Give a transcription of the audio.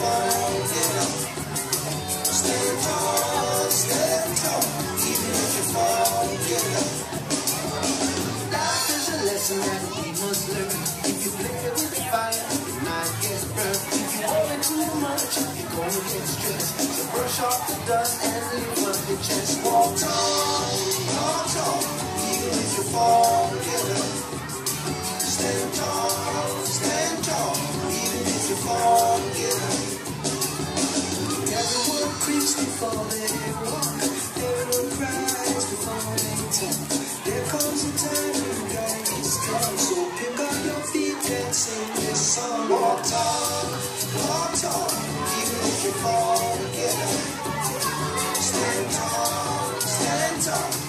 fall, get up. Stand tall, even if you fall, get up. Life is a lesson that we must learn. If you play with the fire, you might get burned. If you worry too much, you're gonna get stressed. So brush off the dust and lift up your chest. Walk tall, even if you fall, get up. Stand tall, even if you fall, get up. Everyone creeps before they walk. Everyone cries before they talk. There comes a time when God is strong. So pick up your feet and sing this song. Walk tall, even if you fall, get up. Stand tall,